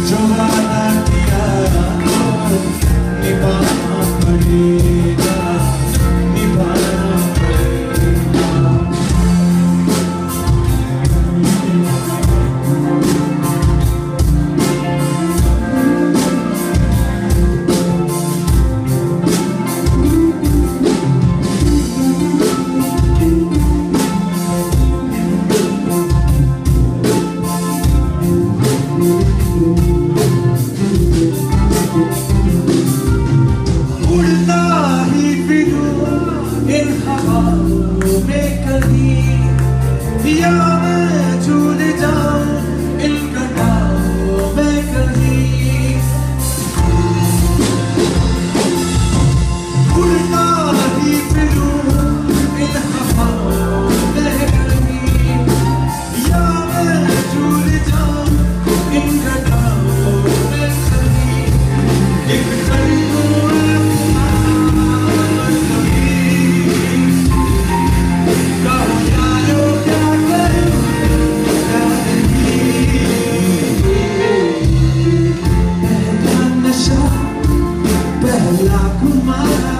जो वादा किया तो निभाना पड़ेगा, निभाना पड़ेगा। उड़ता ही फिरूं इन हवाओं में कहीं, या मैं झूल जाऊं इन घटाओं में कहीं। उड़ता ही फिरूं इन हवाओं में कहीं, या मैं झूल जाऊं इन घटाओं में कहीं। एक पहला कुमार